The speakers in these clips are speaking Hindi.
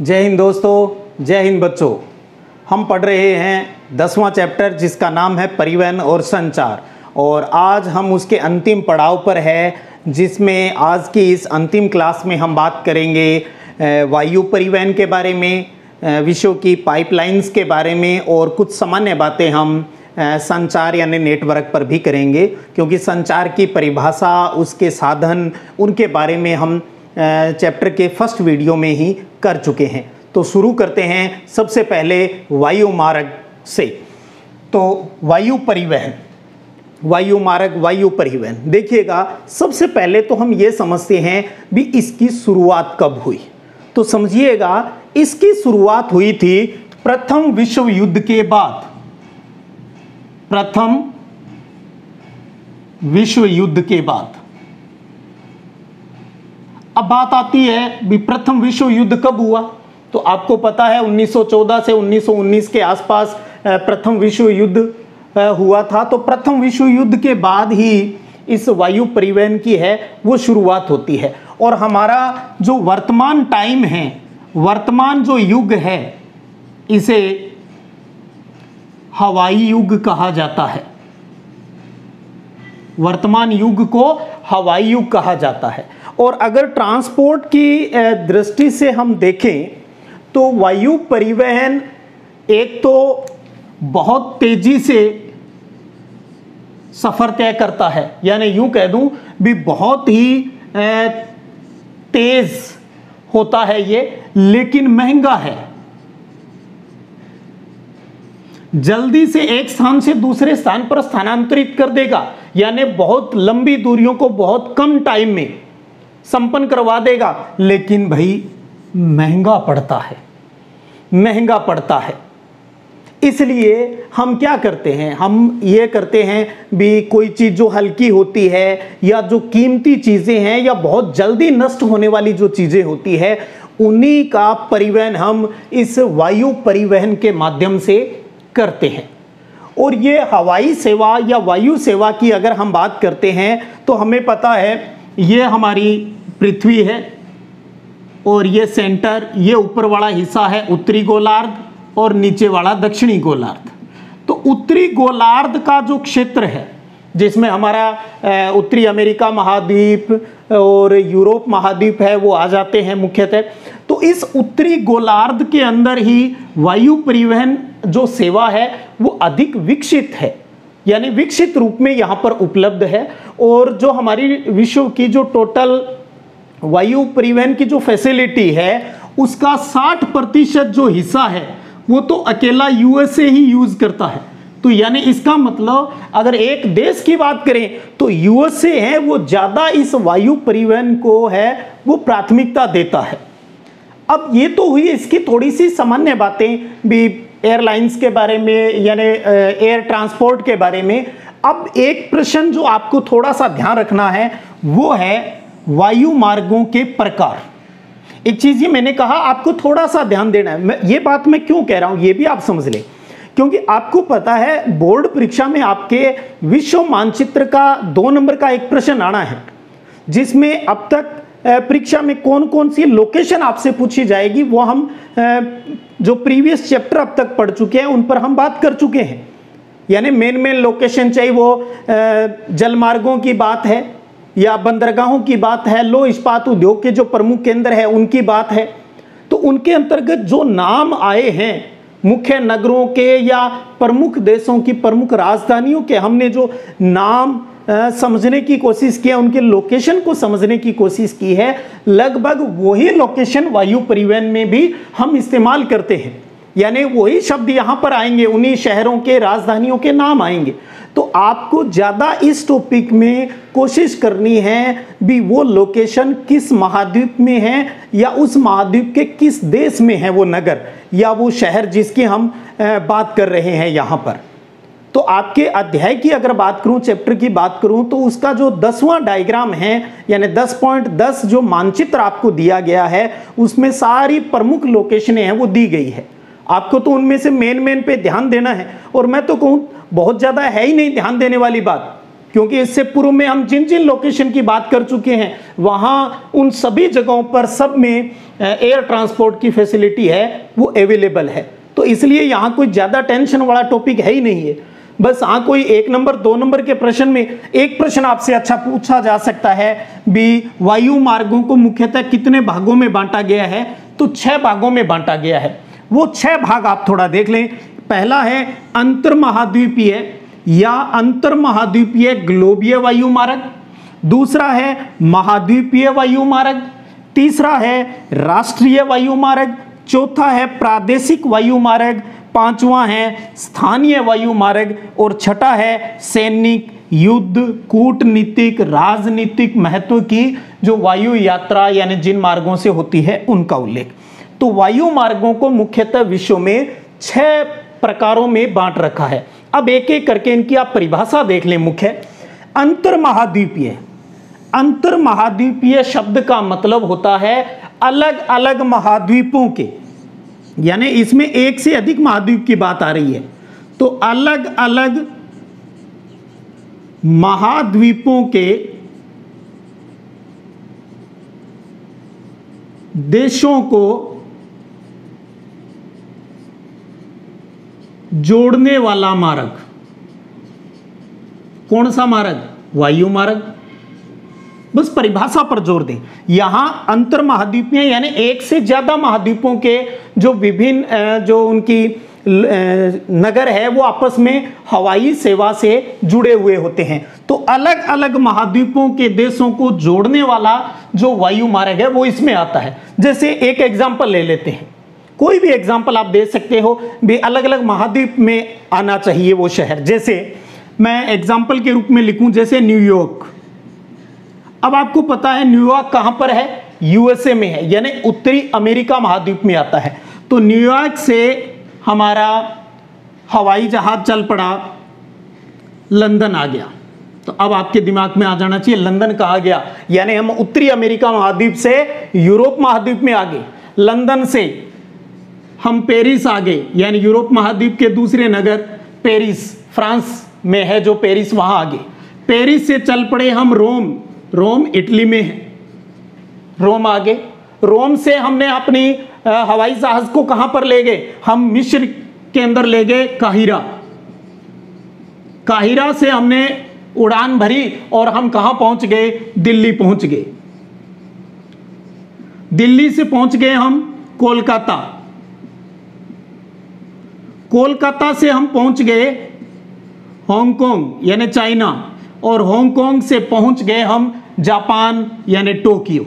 जय हिंद दोस्तों, जय हिंद बच्चों। हम पढ़ रहे हैं 10वां चैप्टर जिसका नाम है परिवहन और संचार, और आज हम उसके अंतिम पड़ाव पर है, जिसमें आज की इस अंतिम क्लास में हम बात करेंगे वायु परिवहन के बारे में, विषयों की पाइपलाइंस के बारे में, और कुछ सामान्य बातें हम संचार यानी नेटवर्क पर भी करेंगे, क्योंकि संचार की परिभाषा, उसके साधन, उनके बारे में हम चैप्टर के फर्स्ट वीडियो में ही कर चुके हैं। तो शुरू करते हैं सबसे पहले वायु मार्ग से। तो वायु परिवहन, वायु मार्ग, वायु परिवहन, देखिएगा सबसे पहले तो हम ये समझते हैं भी इसकी शुरुआत कब हुई। तो समझिएगा, इसकी शुरुआत हुई थी प्रथम विश्व युद्ध के बाद। प्रथम विश्व युद्ध के बाद। अब बात आती है भी प्रथम विश्व युद्ध कब हुआ। तो आपको पता है 1914 से 1919 के आसपास प्रथम विश्व युद्ध हुआ था। तो प्रथम विश्व युद्ध के बाद ही इस वायु परिवहन की है वो शुरुआत होती है। और हमारा जो वर्तमान टाइम है, वर्तमान जो युग है, इसे हवाई युग कहा जाता है। वर्तमान युग को हवाई युग कहा जाता है। और अगर ट्रांसपोर्ट की दृष्टि से हम देखें तो वायु परिवहन एक तो बहुत तेजी से सफर तय करता है, यानी यूं कह दूं भी बहुत ही तेज होता है ये, लेकिन महंगा है। जल्दी से एक स्थान से दूसरे स्थान पर स्थानांतरित कर देगा, यानी बहुत लंबी दूरियों को बहुत कम टाइम में संपन्न करवा देगा, लेकिन भाई महंगा पड़ता है, महंगा पड़ता है। इसलिए हम क्या करते हैं, हम ये करते हैं भी कोई चीज़ जो हल्की होती है या जो कीमती चीज़ें हैं या बहुत जल्दी नष्ट होने वाली जो चीज़ें होती है, उन्हीं का परिवहन हम इस वायु परिवहन के माध्यम से करते हैं। और ये हवाई सेवा या वायु सेवा की अगर हम बात करते हैं तो हमें पता है ये हमारी पृथ्वी है, और ये सेंटर, ये ऊपर वाला हिस्सा है उत्तरी गोलार्ध और नीचे वाला दक्षिणी गोलार्ध। तो उत्तरी गोलार्ध का जो क्षेत्र है, जिसमें हमारा उत्तरी अमेरिका महाद्वीप और यूरोप महाद्वीप है, वो आ जाते हैं मुख्यतः। तो इस उत्तरी गोलार्ध के अंदर ही वायु परिवहन जो सेवा है वो अधिक विकसित है, यानी विकसित रूप में यहाँ पर उपलब्ध है। और जो हमारी विश्व की जो टोटल वायु परिवहन की जो फैसिलिटी है, उसका 60% जो हिस्सा है वो तो अकेला यूएसए ही यूज करता है। तो यानी इसका मतलब अगर एक देश की बात करें तो यूएसए है वो ज़्यादा इस वायु परिवहन को है वो प्राथमिकता देता है। अब ये तो हुई इसकी थोड़ी सी सामान्य बातें भी एयरलाइंस के बारे में, यानी एयर ट्रांसपोर्ट के बारे में। अब एक प्रश्न जो आपको थोड़ा सा ध्यान रखना है वो है वायु मार्गों के प्रकार। एक चीज़ ये मैंने कहा आपको थोड़ा सा ध्यान देना है। ये बात मैं क्यों कह रहा हूँ ये भी आप समझ लें, क्योंकि आपको पता है बोर्ड परीक्षा में आपके विश्व मानचित्र का 2 नंबर का एक प्रश्न आना है, जिसमें अब तक परीक्षा में कौन कौन सी लोकेशन आपसे पूछी जाएगी वो हम जो प्रीवियस चैप्टर अब तक पढ़ चुके हैं उन पर हम बात कर चुके हैं। यानी मेन लोकेशन, चाहे वो जलमार्गों की बात है या बंदरगाहों की बात है, लौह इस्पात उद्योग के जो प्रमुख केंद्र है उनकी बात है, तो उनके अंतर्गत जो नाम आए हैं मुख्य नगरों के या प्रमुख देशों की प्रमुख राजधानियों के, हमने जो नाम समझने की कोशिश की है, उनके लोकेशन को समझने की कोशिश की है, लगभग वही लोकेशन वायु परिवहन में भी हम इस्तेमाल करते हैं। यानी वही शब्द यहाँ पर आएंगे, उन्हीं शहरों के, राजधानियों के नाम आएंगे। तो आपको ज़्यादा इस टॉपिक में कोशिश करनी है भी वो लोकेशन किस महाद्वीप में है या उस महाद्वीप के किस देश में है वो नगर या वो शहर जिसकी हम बात कर रहे हैं यहाँ पर। तो आपके अध्याय की अगर बात करूं, चैप्टर की बात करूं, तो उसका जो 10वां डायग्राम है, यानी 10.10 जो मानचित्र आपको दिया गया है, उसमें सारी प्रमुख लोकेशनें हैं वो दी गई है। आपको तो उनमें से मेन पे ध्यान देना है। और मैं तो कहूँ बहुत ज़्यादा है ही नहीं ध्यान देने वाली बात, क्योंकि इससे पूर्व में हम जिन जिन लोकेशन की बात कर चुके हैं वहां उन सभी जगहों पर सब में एयर ट्रांसपोर्ट की फैसिलिटी है वो अवेलेबल है। तो इसलिए यहाँ कोई ज़्यादा टेंशन वाला टॉपिक है ही नहीं है। बस हाँ कोई 1 नंबर 2 नंबर के प्रश्न में एक प्रश्न आपसे अच्छा पूछा जा सकता है भी वायु मार्गों को मुख्यतः कितने भागों में बांटा गया है, तो 6 भागों में बांटा गया है। वो 6 भाग आप थोड़ा देख लें। पहला है अंतर महाद्वीपीय या अंतर महाद्वीपीय ग्लोबीय वायु मार्ग, दूसरा है महाद्वीपीय वायु मार्ग, तीसरा है राष्ट्रीय वायु मार्ग, चौथा है प्रादेशिक वायु मार्ग, पांचवा है स्थानीय वायु मार्ग और छठा है सैनिक, युद्ध, कूटनीतिक, राजनीतिक महत्व की जो वायु यात्रा यानी जिन मार्गों से होती है उनका उल्लेख। तो वायु मार्गों को मुख्यतः विश्व में 6 प्रकारों में बांट रखा है। अब एक एक करके इनकी आप परिभाषा देख लें। मुख्य अंतर महाद्वीपीय, अंतर महाद्वीपीय शब्द का मतलब होता है अलग अलग महाद्वीपों के, यानी इसमें एक से अधिक महाद्वीप की बात आ रही है। तो अलग अलग महाद्वीपों के देशों को जोड़ने वाला मार्ग। कौन सा मार्ग? वायु मार्ग। बस परिभाषा पर जोर दें। यहां अंतर महाद्वीपीय यानी एक से ज्यादा महाद्वीपों के जो विभिन्न जो उनकी नगर है वो आपस में हवाई सेवा से जुड़े हुए होते हैं। तो अलग अलग महाद्वीपों के देशों को जोड़ने वाला जो वायु मार्ग है वो इसमें आता है। जैसे एक एग्जांपल ले लेते हैं, कोई भी एग्जांपल आप दे सकते हो भी अलग अलग महाद्वीप में आना चाहिए वो शहर। जैसे मैं एग्जांपल के रूप में लिखूं जैसे न्यूयॉर्क। अब आपको पता है न्यूयॉर्क कहां पर है? यूएसए में है, यानी उत्तरी अमेरिका महाद्वीप में आता है। तो न्यूयॉर्क से हमारा हवाई जहाज चल पड़ा, लंदन आ गया। तो अब आपके दिमाग में आ जाना चाहिए लंदन कहाँ गया, यानी हम उत्तरी अमेरिका महाद्वीप से यूरोप महाद्वीप में आ गए। लंदन से हम पेरिस आ गए, यानी यूरोप महाद्वीप के दूसरे नगर पेरिस, फ्रांस में है जो पेरिस, वहां आ गए। पेरिस से चल पड़े हम रोम, रोम इटली में है, रोम आ गए। रोम से हमने अपनी हवाई जहाज को कहां पर ले गए? हम मिस्र के अंदर ले गए काहिरा। काहिरा से हमने उड़ान भरी और हम कहां पहुंच गए? दिल्ली पहुंच गए। दिल्ली से पहुंच गए हम कोलकाता। कोलकाता से हम पहुंच गए हांगकांग यानी चाइना, और हांगकांग से पहुंच गए हम जापान यानी टोक्यो।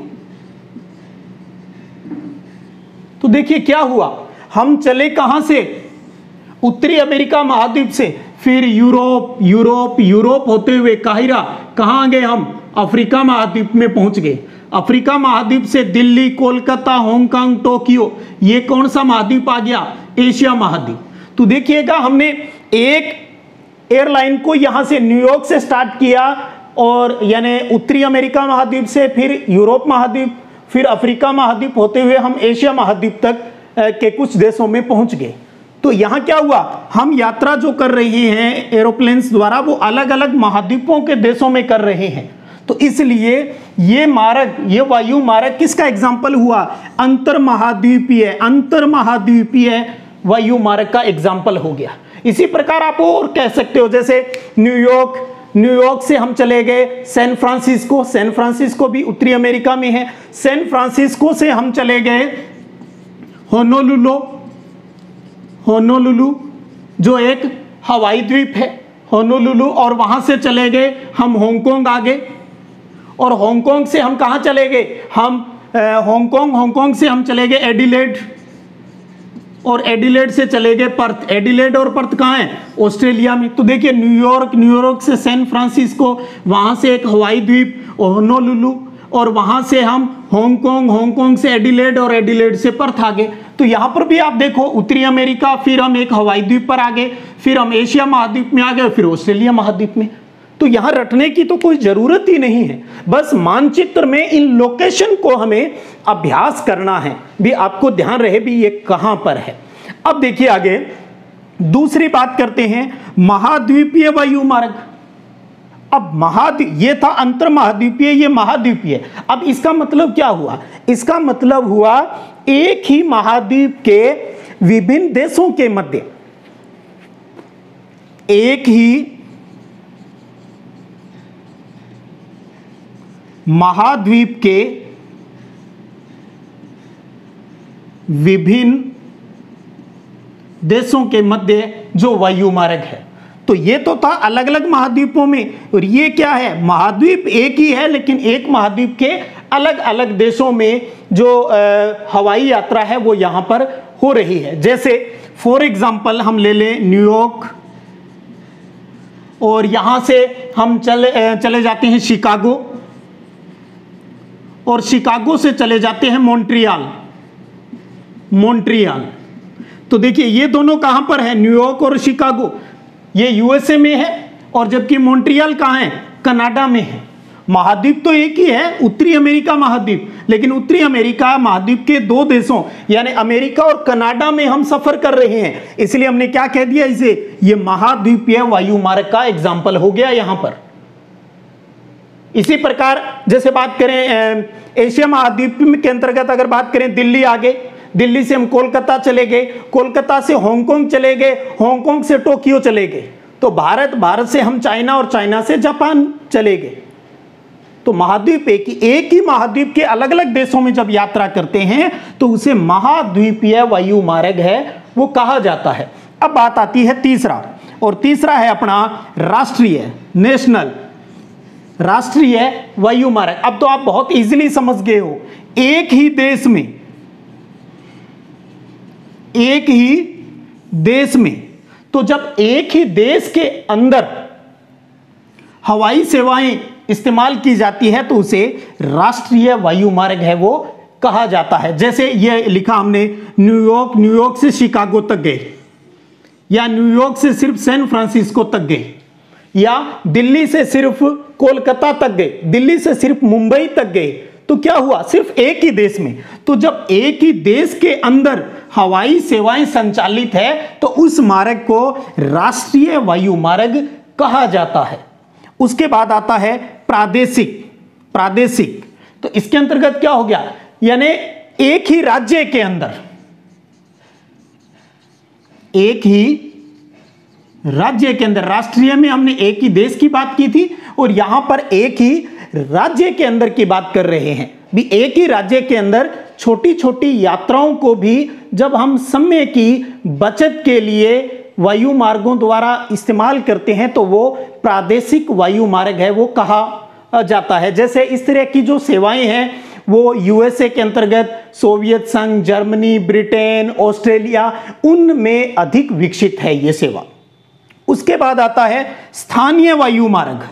तो देखिए क्या हुआ, हम चले कहां से? उत्तरी अमेरिका महाद्वीप से, फिर यूरोप, यूरोप, यूरोप होते हुए काहिरा, कहां गए हम? अफ्रीका महाद्वीप में पहुंच गए। अफ्रीका महाद्वीप से दिल्ली, कोलकाता, हांगकांग, टोक्यो, ये कौन सा महाद्वीप आ गया? एशिया महाद्वीप। तो देखिएगा हमने एक एयरलाइन को यहां से न्यूयॉर्क से स्टार्ट किया, और यानी उत्तरी अमेरिका महाद्वीप से, फिर यूरोप महाद्वीप, फिर अफ्रीका महाद्वीप होते हुए हम एशिया महाद्वीप तक के कुछ देशों में पहुंच गए। तो यहां क्या हुआ, हम यात्रा जो कर रहे हैं एरोप्लेन्स द्वारा वो अलग अलग महाद्वीपों के देशों में कर रहे हैं। तो इसलिए ये मार्ग, ये वायु मार्ग किसका एग्जाम्पल हुआ? अंतर महाद्वीपीय वायु मार्ग का एग्जाम्पल हो गया। इसी प्रकार आप और कह सकते हो, जैसे न्यूयॉर्क से हम चले गए सैन फ्रांसिस्को, सैन फ्रांसिस्को भी उत्तरी अमेरिका में है। सैन फ्रांसिस्को से हम चले गए होनोलुलु जो एक हवाई द्वीप है, होनोलुलु, और वहां से चले गए हम हांगकांग आ गए। और हांगकांग से हम कहां चले गए? हम हांगकांग से हम चले गए एडिलेड, और एडिलेड से चले गए पर्थ। एडिलेड और पर्थ कहाँ है? ऑस्ट्रेलिया में। तो देखिए न्यूयॉर्क से सैन फ्रांसिस्को, वहां से एक हवाई द्वीप होनोलुलु, और वहां से हम हांगकांग से एडिलेड, और एडिलेड से पर्थ आ गए। तो यहां पर भी आप देखो उत्तरी अमेरिका, फिर हम एक हवाई द्वीप पर आ गए, फिर हम एशिया महाद्वीप में आ गए, फिर ऑस्ट्रेलिया महाद्वीप में। तो यहां रटने की तो कोई जरूरत ही नहीं है, बस मानचित्र में इन लोकेशन को हमें अभ्यास करना है, भी आपको ध्यान रहे भी ये कहां पर है। अब देखिए आगे दूसरी बात करते हैं, महाद्वीपीय वायु मार्ग। अब महाद्वीप, ये था अंतर महाद्वीपीय, ये महाद्वीपीय। अब इसका मतलब क्या हुआ? इसका मतलब हुआ एक ही महाद्वीप के विभिन्न देशों के मध्य, एक ही महाद्वीप के विभिन्न देशों के मध्य जो वायु मार्ग है। तो ये तो था अलग अलग महाद्वीपों में, और ये क्या है? महाद्वीप एक ही है, लेकिन एक महाद्वीप के अलग अलग देशों में जो हवाई यात्रा है वो यहां पर हो रही है। जैसे फॉर एग्जांपल हम ले लें न्यूयॉर्क, और यहां से हम चले जाते हैं शिकागो, और शिकागो से चले जाते हैं मॉन्ट्रियल। तो देखिए ये दोनों कहां पर है? न्यूयॉर्क और शिकागो, ये यूएसए में है, और जबकि मॉन्ट्रियल कहां है? कनाडा में है। महाद्वीप तो एक ही है, उत्तरी अमेरिका महाद्वीप, लेकिन उत्तरी अमेरिका महाद्वीप के दो देशों यानी अमेरिका और कनाडा में हम सफर कर रहे हैं, इसलिए हमने क्या कह दिया इसे? ये महाद्वीपीय वायु मार्ग का एग्जाम्पल हो गया यहां पर। इसी प्रकार जैसे बात करें एशिया महाद्वीप के अंतर्गत, अगर बात करें दिल्ली आगे, दिल्ली से हम कोलकाता चले गए, कोलकाता से हांगकांग चले गए, हांगकांग से टोक्यो चले गए, तो भारत से हम चाइना, और चाइना से जापान चले गए। तो महाद्वीप एक ही महाद्वीप के अलग अलग देशों में जब यात्रा करते हैं तो उसे महाद्वीपीय वायु मार्ग है वो कहा जाता है। अब बात आती है तीसरा, और तीसरा है अपना राष्ट्रीय वायु मार्ग। अब तो आप बहुत इजीली समझ गए हो, एक ही देश में, तो जब एक ही देश के अंदर हवाई सेवाएं इस्तेमाल की जाती है तो उसे राष्ट्रीय वायु मार्ग है वो कहा जाता है। जैसे ये लिखा हमने न्यूयॉर्क से शिकागो तक गए, या न्यूयॉर्क से सिर्फ सैन फ्रांसिस्को तक गए, या दिल्ली से सिर्फ कोलकाता तक गए, दिल्ली से सिर्फ मुंबई तक गए, तो क्या हुआ? सिर्फ एक ही देश में। तो जब एक ही देश के अंदर हवाई सेवाएं संचालित है तो उस मार्ग को राष्ट्रीय वायु मार्ग कहा जाता है। उसके बाद आता है प्रादेशिक। तो इसके अंतर्गत क्या हो गया? यानी एक ही राज्य के अंदर, राष्ट्रीय में हमने एक ही देश की बात की थी, और यहां पर एक ही राज्य के अंदर की बात कर रहे हैं। भी एक ही राज्य के अंदर छोटी छोटी यात्राओं को भी जब हम समय की बचत के लिए वायु मार्गों द्वारा इस्तेमाल करते हैं तो वो प्रादेशिक वायु मार्ग है वो कहा जाता है। जैसे इस तरह की जो सेवाएं हैं वो यूएसए के अंतर्गत, सोवियत संघ, जर्मनी, ब्रिटेन, ऑस्ट्रेलिया, उनमें अधिक विकसित है ये सेवा। उसके बाद आता है स्थानीय वायु मार्ग,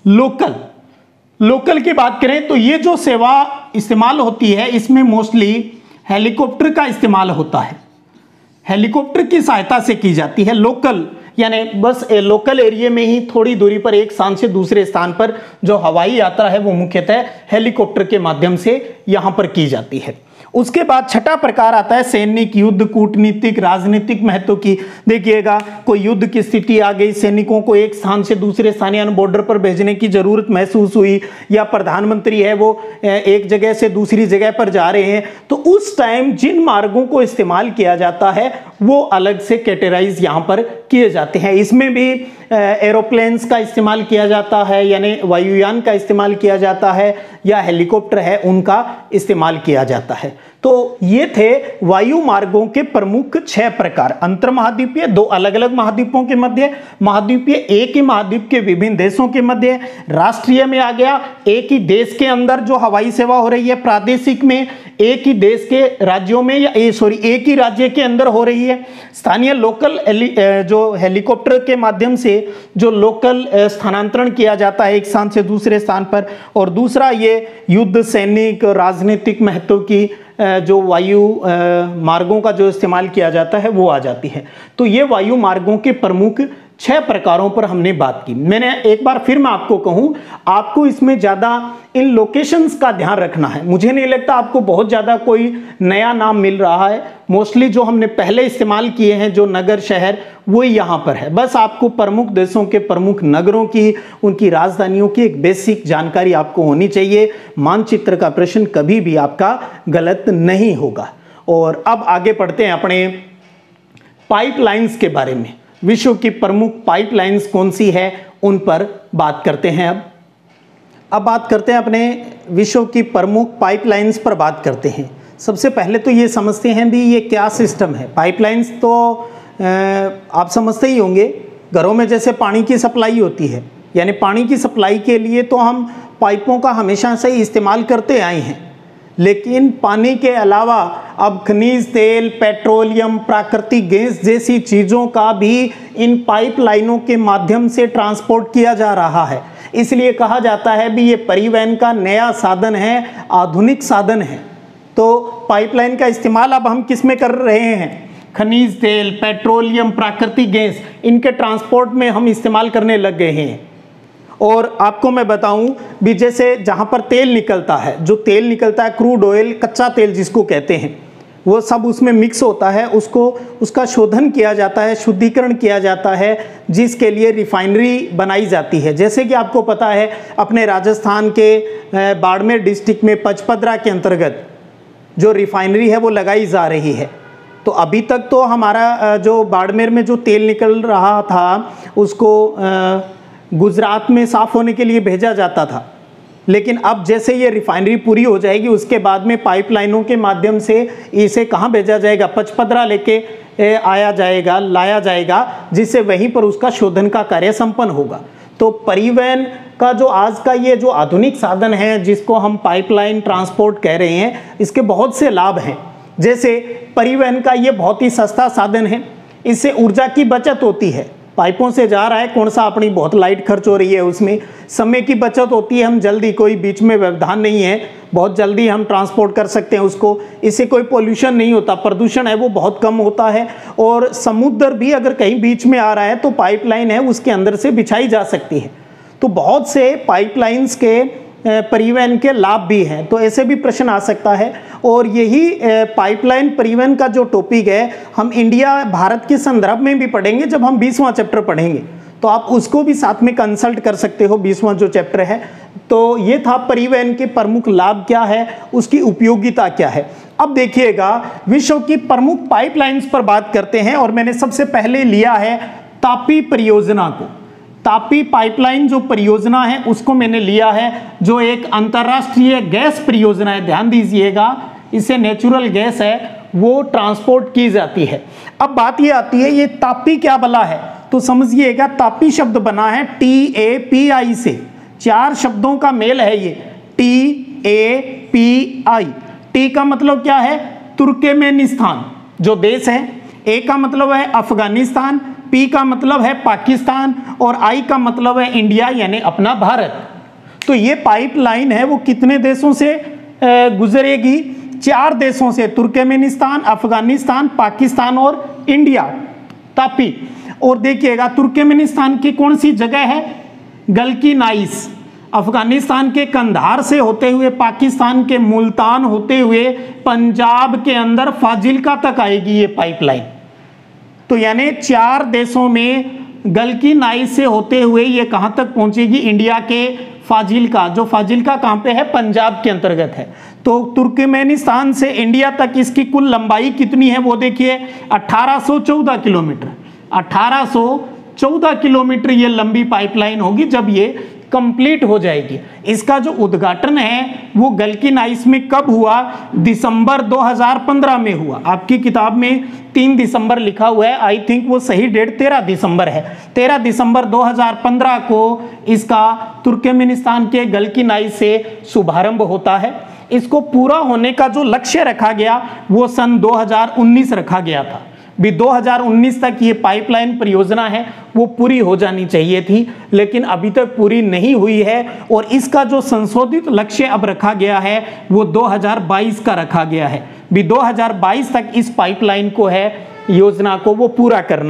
लोकल की बात करें तो ये जो सेवा इस्तेमाल होती है इसमें मोस्टली हेलीकॉप्टर का इस्तेमाल होता है, हेलीकॉप्टर की सहायता से की जाती है। लोकल यानी बस लोकल एरिया में ही थोड़ी दूरी पर एक स्थान से दूसरे स्थान पर जो हवाई यात्रा है वो मुख्यतः हेलीकॉप्टर के माध्यम से यहां पर की जाती है। उसके बाद छठा प्रकार आता है सैनिक, युद्ध, कूटनीतिक, राजनीतिक महत्व की। देखिएगा कोई युद्ध की स्थिति आ गई, सैनिकों को एक स्थान से दूसरे स्थान यानी बॉर्डर पर भेजने की जरूरत महसूस हुई, या प्रधानमंत्री है वो एक जगह से दूसरी जगह पर जा रहे हैं, तो उस टाइम जिन मार्गों को इस्तेमाल किया जाता है वो अलग से कैटेगराइज यहाँ पर किए जाते हैं। इसमें भी एरोप्लेन्स का इस्तेमाल किया जाता है यानी वायुयान का इस्तेमाल किया जाता है, या हेलीकॉप्टर है उनका इस्तेमाल किया जाता है। तो ये थे वायु मार्गों के प्रमुख 6 प्रकार। अंतर महाद्वीपीय, 2 अलग अलग महाद्वीपों के मध्य, महाद्वीपीय एक ही महाद्वीप के विभिन्न देशों के मध्य, राष्ट्रीय में आ गया एक ही देश के अंदर जो हवाई सेवा हो रही है, प्रादेशिक में एक ही देश के राज्यों में या एक ही राज्य के अंदर हो रही है, स्थानीय लोकल जो हेलीकॉप्टर के माध्यम से जो लोकल स्थानांतरण किया जाता है एक स्थान से दूसरे स्थान पर, और दूसरा ये युद्ध, सैनिक, राजनीतिक महत्व की जो वायु मार्गों का जो इस्तेमाल किया जाता है वो आ जाती है। तो ये वायु मार्गों के प्रमुख 6 प्रकारों पर हमने बात की। मैंने एक बार फिर मैं आपको कहूं, आपको इसमें ज़्यादा इन लोकेशंस का ध्यान रखना है। मुझे नहीं लगता आपको बहुत ज़्यादा कोई नया नाम मिल रहा है। मोस्टली जो हमने पहले इस्तेमाल किए हैं जो नगर शहर, वो यहाँ पर है। बस आपको प्रमुख देशों के प्रमुख नगरों की, उनकी राजधानियों की एक बेसिक जानकारी आपको होनी चाहिए। मानचित्र का प्रश्न कभी भी आपका गलत नहीं होगा। और अब आगे पढ़ते हैं अपने पाइपलाइंस के बारे में। विश्व की प्रमुख पाइपलाइंस कौन सी है, उन पर बात करते हैं। अब बात करते हैं अपने विश्व की प्रमुख पाइपलाइंस पर बात करते हैं। सबसे पहले तो ये समझते हैं भी ये क्या सिस्टम है। पाइपलाइंस तो आप समझते ही होंगे, घरों में जैसे पानी की सप्लाई होती है, यानी पानी की सप्लाई के लिए तो हम पाइपों का हमेशा से ही इस्तेमाल करते आए हैं। लेकिन पानी के अलावा अब खनिज तेल, पेट्रोलियम, प्राकृतिक गैस जैसी चीज़ों का भी इन पाइपलाइनों के माध्यम से ट्रांसपोर्ट किया जा रहा है। इसलिए कहा जाता है भी ये परिवहन का नया साधन है, आधुनिक साधन है। तो पाइपलाइन का इस्तेमाल अब हम किस में कर रहे हैं? खनिज तेल, पेट्रोलियम, प्राकृतिक गैस, इनके ट्रांसपोर्ट में हम इस्तेमाल करने लग गए हैं। और आपको मैं बताऊं भी, जैसे जहां पर तेल निकलता है, जो तेल निकलता है क्रूड ऑयल, कच्चा तेल जिसको कहते हैं, वो सब उसमें मिक्स होता है। उसका शोधन किया जाता है, शुद्धिकरण किया जाता है, जिसके लिए रिफाइनरी बनाई जाती है। जैसे कि आपको पता है अपने राजस्थान के बाड़मेर डिस्ट्रिक्ट में पचपदरा के अंतर्गत जो रिफाइनरी है वो लगाई जा रही है। तो अभी तक तो हमारा जो बाड़मेर में जो तेल निकल रहा था उसको गुजरात में साफ़ होने के लिए भेजा जाता था। लेकिन अब जैसे ये रिफाइनरी पूरी हो जाएगी, उसके बाद में पाइपलाइनों के माध्यम से इसे कहाँ भेजा जाएगा? पचपदरा लेके लाया जाएगा, जिससे वहीं पर उसका शोधन का कार्य संपन्न होगा। तो परिवहन का जो आज का ये जो आधुनिक साधन है, जिसको हम पाइपलाइन ट्रांसपोर्ट कह रहे हैं, इसके बहुत से लाभ हैं। जैसे परिवहन का ये बहुत ही सस्ता साधन है, इससे ऊर्जा की बचत होती है। पाइपों से जा रहा है, कौन सा अपनी बहुत लाइट खर्च हो रही है, उसमें समय की बचत होती है। हम जल्दी, कोई बीच में व्यवधान नहीं है, बहुत जल्दी हम ट्रांसपोर्ट कर सकते हैं उसको। इससे कोई पोल्यूशन नहीं होता, प्रदूषण है वो बहुत कम होता है। और समुद्र भी अगर कहीं बीच में आ रहा है तो पाइपलाइन है उसके अंदर से बिछाई जा सकती है। तो बहुत से पाइपलाइंस के परिवहन के लाभ भी हैं। तो ऐसे भी प्रश्न आ सकता है। और यही पाइपलाइन परिवहन का जो टॉपिक है, हम इंडिया भारत के संदर्भ में भी पढ़ेंगे जब हम 20वां चैप्टर पढ़ेंगे। तो आप उसको भी साथ में कंसल्ट कर सकते हो, 20वां जो चैप्टर है। तो ये था परिवहन के प्रमुख लाभ क्या है, उसकी उपयोगिता क्या है। अब देखिएगा, विश्व की प्रमुख पाइपलाइंस पर बात करते हैं। और मैंने सबसे पहले लिया है तापी परियोजना को। तापी पाइपलाइन जो परियोजना है उसको मैंने लिया है, जो एक अंतर्राष्ट्रीय गैस परियोजना है। ध्यान दीजिएगा, इससे नेचुरल गैस है वो ट्रांसपोर्ट की जाती है। अब बात ये आती है, ये तापी क्या बला है? तो समझिएगा, तापी शब्द बना है TAPI से। 4 शब्दों का मेल है ये, TAPI। टी का मतलब क्या है? तुर्कमेनिस्तान जो देश है। ए का मतलब है अफगानिस्तान, पी का मतलब है पाकिस्तान, और आई का मतलब है इंडिया, यानी अपना भारत। तो ये पाइपलाइन है वो कितने देशों से गुजरेगी? 4 देशों से, तुर्कमेनिस्तान, अफगानिस्तान, पाकिस्तान और इंडिया। तापी। और देखिएगा, तुर्कमेनिस्तान की कौन सी जगह है? गलकी नाइस। अफगानिस्तान के कंधार से होते हुए, पाकिस्तान के मुल्तान होते हुए, पंजाब के अंदर फाजिल्का तक आएगी ये पाइपलाइन। तो यानी 4 देशों में गलकी नाइस से होते हुए ये कहाँ तक पहुंचेगी? इंडिया के फाजिल्का। जो फाजिल्का कहाँ पे है? पंजाब के अंतर्गत है। तो तुर्कमेनिस्तान से इंडिया तक इसकी कुल लंबाई कितनी है वो देखिए, 1814 किलोमीटर। 1814 किलोमीटर ये लंबी पाइपलाइन होगी जब ये कंप्लीट हो जाएगी। इसका जो उद्घाटन है वो गलकी नाइस में कब हुआ? दिसंबर 2015 में हुआ। आपकी किताब में 3 दिसंबर लिखा हुआ है, आई थिंक वो सही डेट 13 दिसंबर है। 13 दिसंबर 2015 को इसका तुर्कमेनिस्तान के गलकी नाइस से शुभारंभ होता है। इसको पूरा होने का जो लक्ष्य रखा गया वो सन 2019 रखा गया था। भी 2019 तक ये पाइपलाइन परियोजना है वो पूरी हो जानी चाहिए थी, लेकिन अभी तक पूरी नहीं हुई है। और इसका जो संशोधित लक्ष्य अब रखा गया है वो 2022 का रखा गया है। भी 2022 तक इस पाइपलाइन को है, योजना को वो पूरा करना है।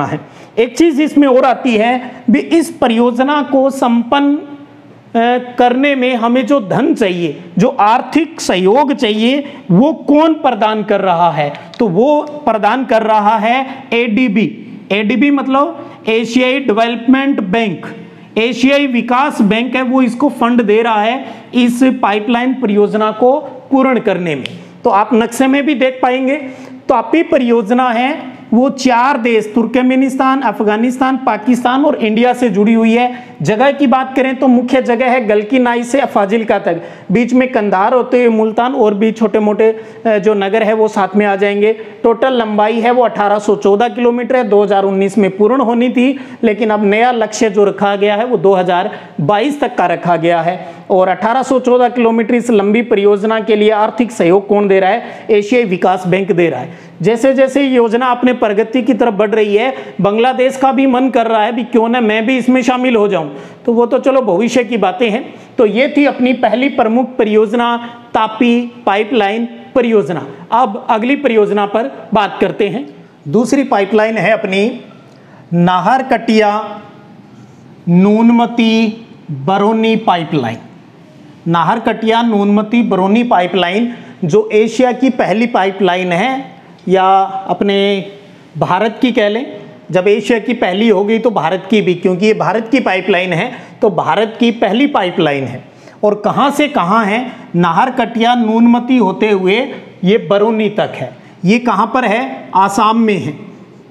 एक चीज इसमें और आती है भी, इस परियोजना को संपन्न करने में हमें जो धन चाहिए, जो आर्थिक सहयोग चाहिए, वो कौन प्रदान कर रहा है? तो वो प्रदान कर रहा है एडीबी। एडीबी मतलब एशियाई डेवलपमेंट बैंक, एशियाई विकास बैंक है, वो इसको फंड दे रहा है इस पाइपलाइन परियोजना को पूर्ण करने में। तो आप नक्शे में भी देख पाएंगे, तापी परियोजना है वो 4 देश तुर्कमेनिस्तान, अफगानिस्तान, पाकिस्तान और इंडिया से जुड़ी हुई है। जगह की बात करें तो मुख्य जगह है गलकीनाई से फाजिल्का तक, बीच में कंधार होते हुए मुल्तान और भी छोटे मोटे जो नगर है वो साथ में आ जाएंगे। टोटल लंबाई है वो 1814 किलोमीटर है, 2019 में पूर्ण होनी थी, लेकिन अब नया लक्ष्य जो रखा गया है वो 2022 तक का रखा गया है। और 1814 किलोमीटर इस लंबी परियोजना के लिए आर्थिक सहयोग कौन दे रहा है? एशियाई विकास बैंक दे रहा है। जैसे जैसे योजना अपने प्रगति की तरफ बढ़ रही है, बांग्लादेश का भी मन कर रहा है भी क्यों ना मैं भी इसमें शामिल हो जाऊं, तो वो तो चलो भविष्य की बातें हैं। तो ये थी अपनी पहली प्रमुख परियोजना, तापी पाइपलाइन परियोजना। अब अगली परियोजना पर बात करते हैं। दूसरी पाइपलाइन है अपनी नाहरकटिया नूनमती बरौनी पाइपलाइन। नाहरकटिया नूनमती बरौनी पाइपलाइन जो एशिया की पहली पाइपलाइन है, या अपने भारत की कह लें, जब एशिया की पहली हो गई तो भारत की भी, क्योंकि ये भारत की पाइपलाइन है तो भारत की पहली पाइपलाइन है। और कहाँ से कहाँ है? नाहरकटिया नूनमती होते हुए ये बरौनी तक है। ये कहाँ पर है? आसाम में है,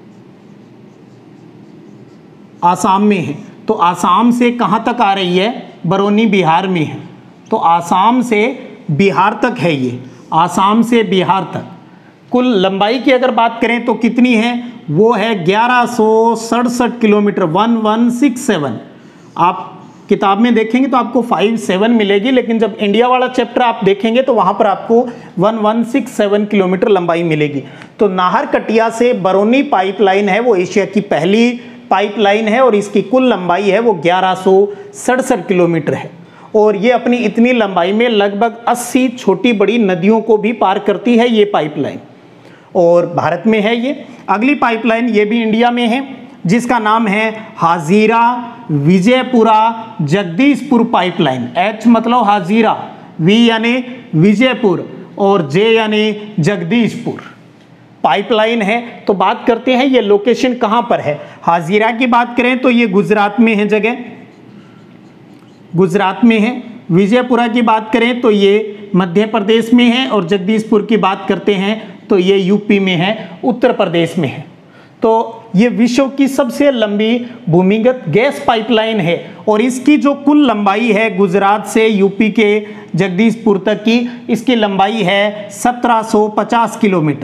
आसाम में है। तो आसाम से कहाँ तक आ रही है? बरौनी बिहार में है, तो आसाम से बिहार तक है ये, आसाम से बिहार तक। कुल लंबाई की अगर बात करें तो कितनी है? वो है 1167 किलोमीटर, 1167। आप किताब में देखेंगे तो आपको 57 मिलेगी, लेकिन जब इंडिया वाला चैप्टर आप देखेंगे तो वहाँ पर आपको 1167 किलोमीटर लंबाई मिलेगी। तो नाहरकटिया से बरौनी पाइपलाइन है वो एशिया की पहली पाइपलाइन है और इसकी कुल लंबाई है वो 1167 किलोमीटर है। और ये अपनी इतनी लंबाई में लगभग 80 छोटी बड़ी नदियों को भी पार करती है ये पाइपलाइन, और भारत में है ये। अगली पाइपलाइन ये भी इंडिया में है, जिसका नाम है हाजीरा विजयपुरा जगदीशपुर पाइपलाइन। एच मतलब हाजीरा, वी यानी विजयपुर और जे यानी जगदीशपुर पाइपलाइन है। तो बात करते हैं ये लोकेशन कहाँ पर है। हाजीरा की बात करें तो ये गुजरात में है, जगह गुजरात में है। विजयपुरा की बात करें तो ये मध्य प्रदेश में है, और जगदीशपुर की बात करते हैं तो ये यूपी में है, उत्तर प्रदेश में है। तो ये विश्व की सबसे लंबी भूमिगत गैस पाइपलाइन है, और इसकी जो कुल लंबाई है गुजरात से यूपी के जगदीशपुर तक की, इसकी लंबाई है 1750 किलोमीटर।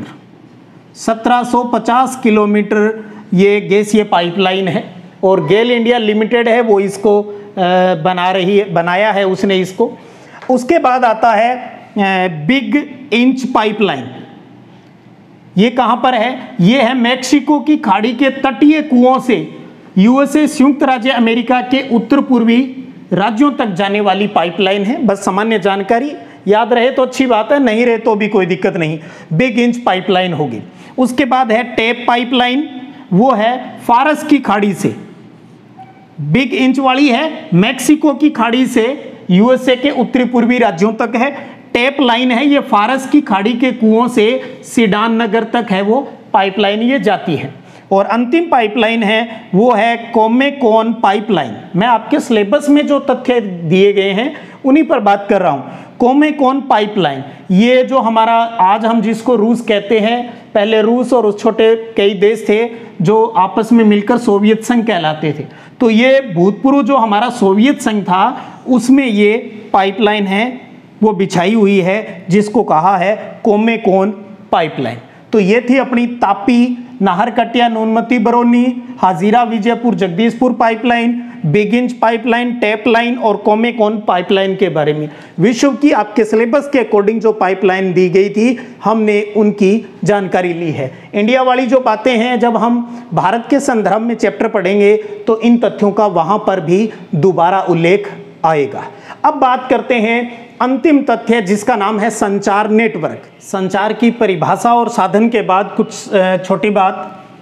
1750 किलोमीटर ये गैसीय पाइपलाइन है, और गेल इंडिया लिमिटेड है वो इसको बनाया है उसने इसको। उसके बाद आता है बिग इंच पाइपलाइन। ये कहाँ पर है? ये है मैक्सिको की खाड़ी के तटीय कुओं से यूएसए संयुक्त राज्य अमेरिका के उत्तर पूर्वी राज्यों तक जाने वाली पाइपलाइन है। बस सामान्य जानकारी याद रहे तो अच्छी बात है, नहीं रहे तो भी कोई दिक्कत नहीं। बिग इंच पाइपलाइन होगी। उसके बाद है टेप पाइपलाइन, वो है फारस की खाड़ी से, बिग इंच वाली है मैक्सिको की खाड़ी से यूएसए के उत्तरी पूर्वी राज्यों तक है। टेप लाइन है ये फारस की खाड़ी के कुओं से सीडान नगर तक है वो पाइपलाइन ये जाती है। और अंतिम पाइपलाइन है वो है कोमेकोन पाइपलाइन। मैं आपके सिलेबस में जो तथ्य दिए गए हैं उन्हीं पर बात कर रहा हूँ। कोमेकोन पाइपलाइन ये जो हमारा आज हम जिसको रूस कहते हैं, पहले रूस और उस छोटे कई देश थे जो आपस में मिलकर सोवियत संघ कहलाते थे। तो ये भूतपूर्व जो हमारा सोवियत संघ था उसमें ये पाइपलाइन है वो बिछाई हुई है, जिसको कहा है कोमेकोन पाइपलाइन। तो ये थी अपनी Tapi Naharkatia Noonmati Barauni Hazira Vijaypur Jagdishpur pipeline, big inch pipeline, tape line और कोमेकोन पाइपलाइन के बारे में। विश्व की आपके सिलेबस के अकॉर्डिंग जो पाइपलाइन दी गई थी हमने उनकी जानकारी ली है। इंडिया वाली जो बातें हैं जब हम भारत के संदर्भ में चैप्टर पढ़ेंगे तो इन तथ्यों का वहां पर भी दोबारा उल्लेख आएगा। अब बात करते हैं अंतिम तथ्य जिसका नाम है संचार नेटवर्क। संचार की परिभाषा और साधन के बाद कुछ छोटी बात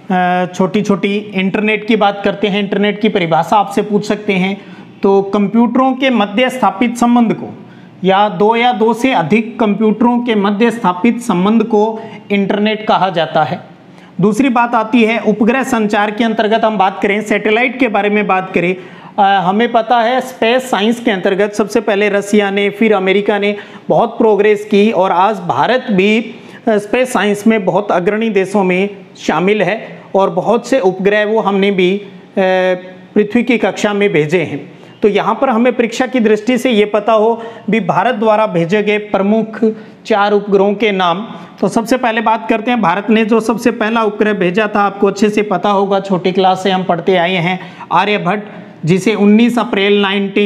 छोटी छोटी इंटरनेट की बात करते हैं, इंटरनेट की परिभाषा आपसे पूछ सकते हैं। तो कंप्यूटरों के मध्य स्थापित संबंध को, या दो से अधिक कंप्यूटरों के मध्य स्थापित संबंध को इंटरनेट कहा जाता है। दूसरी बात आती है उपग्रह संचार के अंतर्गत हम बात करें, सैटेलाइट के बारे में बात करें, हमें पता है स्पेस साइंस के अंतर्गत सबसे पहले रसिया ने, फिर अमेरिका ने बहुत प्रोग्रेस की और आज भारत भी स्पेस साइंस में बहुत अग्रणी देशों में शामिल है और बहुत से उपग्रह वो हमने भी पृथ्वी की कक्षा में भेजे हैं। तो यहाँ पर हमें परीक्षा की दृष्टि से ये पता हो भी भारत द्वारा भेजे गए प्रमुख 4 उपग्रहों के नाम। तो सबसे पहले बात करते हैं भारत ने जो सबसे पहला उपग्रह भेजा था, आपको अच्छे से पता होगा, छोटी क्लास से हम पढ़ते आए हैं, आर्यभट्ट, जिसे 19 अप्रैल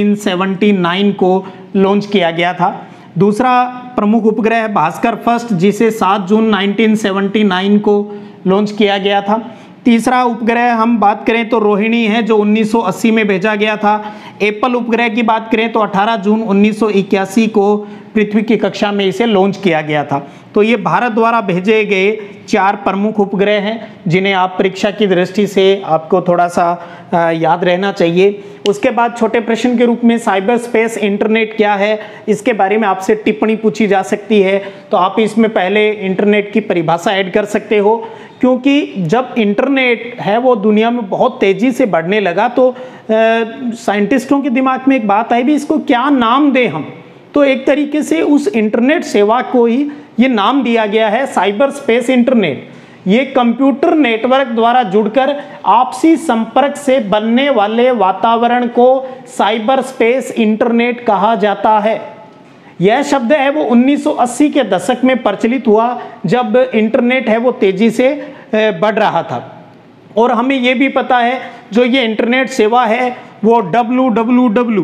1979 को लॉन्च किया गया था। दूसरा प्रमुख उपग्रह भास्कर फर्स्ट, जिसे 7 जून 1979 को लॉन्च किया गया था। तीसरा उपग्रह हम बात करें तो रोहिणी है, जो 1980 में भेजा गया था। एप्पल उपग्रह की बात करें तो 18 जून 1981 को पृथ्वी की कक्षा में इसे लॉन्च किया गया था। तो ये भारत द्वारा भेजे गए 4 प्रमुख उपग्रह हैं जिन्हें आप परीक्षा की दृष्टि से आपको थोड़ा सा याद रहना चाहिए। उसके बाद छोटे प्रश्न के रूप में साइबर स्पेस इंटरनेट क्या है, इसके बारे में आपसे टिप्पणी पूछी जा सकती है। तो आप इसमें पहले इंटरनेट की परिभाषा ऐड कर सकते हो, क्योंकि जब इंटरनेट है वो दुनिया में बहुत तेज़ी से बढ़ने लगा तो साइंटिस्टों के दिमाग में एक बात आई भी इसको क्या नाम दें हम। तो एक तरीके से उस इंटरनेट सेवा को ही ये नाम दिया गया है साइबर स्पेस इंटरनेट। ये कंप्यूटर नेटवर्क द्वारा जुड़कर आपसी संपर्क से बनने वाले वातावरण को साइबर स्पेस इंटरनेट कहा जाता है। यह शब्द है वो 1980 के दशक में प्रचलित हुआ, जब इंटरनेट है वो तेजी से बढ़ रहा था। और हमें ये भी पता है जो ये इंटरनेट सेवा है वो www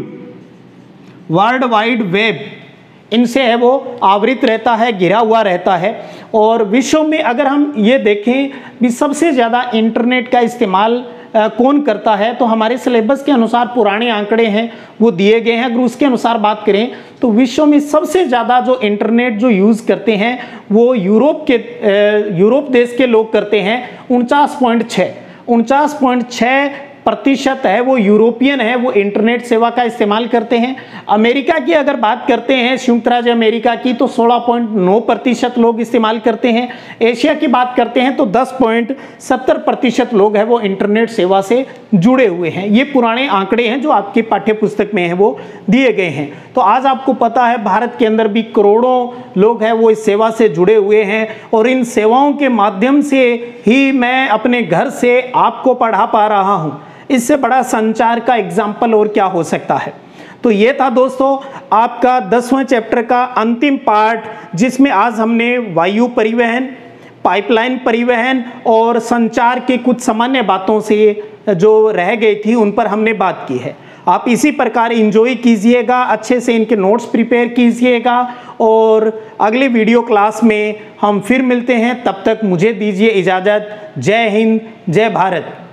वर्ल्ड वाइड वेब, इनसे है वो आवृत रहता है, घिरा हुआ रहता है। और विश्व में अगर हम ये देखें भी सबसे ज़्यादा इंटरनेट का इस्तेमाल कौन करता है, तो हमारे सिलेबस के अनुसार पुराने आंकड़े हैं वो दिए गए हैं। अगर उसके अनुसार बात करें तो विश्व में सबसे ज़्यादा जो इंटरनेट जो यूज़ करते हैं वो यूरोप देश के लोग करते हैं। 49.6% है वो यूरोपियन है, वो इंटरनेट सेवा का इस्तेमाल करते हैं। अमेरिका की अगर बात करते हैं, संयुक्त राज्य अमेरिका की, तो 16.9% लोग इस्तेमाल करते हैं। एशिया की बात करते हैं तो 10.70% लोग हैं वो इंटरनेट सेवा से जुड़े हुए हैं। ये पुराने आंकड़े हैं जो आपकी पाठ्य पुस्तक में है वो दिए गए हैं। तो आज आपको पता है भारत के अंदर भी करोड़ों लोग हैं वो इस सेवा से जुड़े हुए हैं और इन सेवाओं के माध्यम से ही मैं अपने घर से आपको पढ़ा पा रहा हूँ। इससे बड़ा संचार का एग्जाम्पल और क्या हो सकता है। तो ये था दोस्तों आपका 10वें चैप्टर का अंतिम पार्ट, जिसमें आज हमने वायु परिवहन, पाइपलाइन परिवहन और संचार की कुछ सामान्य बातों से जो रह गई थी उन पर हमने बात की है। आप इसी प्रकार एंजॉय कीजिएगा, अच्छे से इनके नोट्स प्रिपेयर कीजिएगा और अगले वीडियो क्लास में हम फिर मिलते हैं। तब तक मुझे दीजिए इजाज़त। जय हिंद, जय भारत।